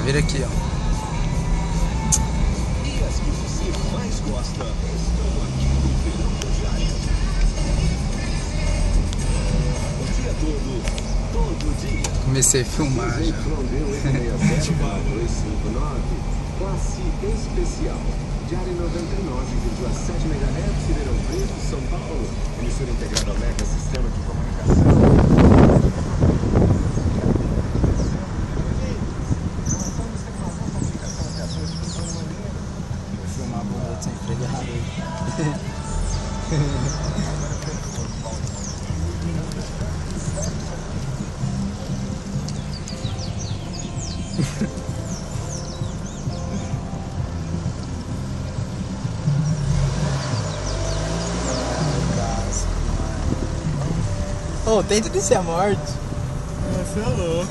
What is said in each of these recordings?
vira aqui, ó. E as que você mais gosta estão aqui no Verão Diário. O dia todo dia. Comecei a filmar já. Classe especial. Diário 99,7 MHz, Ribeirão Preto, São Paulo. Emissora integrada ao Mega Sistema de Comunicação. Vou filmar a bunda sem fregar. Oh, tenta descer a morte. Você é louco.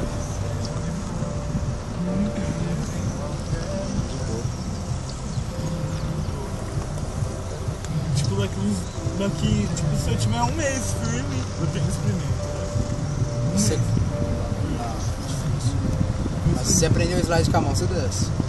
Tipo, daqui, tipo, se eu tiver um mês firme, eu tenho experimento. Você... Não, difícil. Mas se você aprender o slide com a mão, você desce.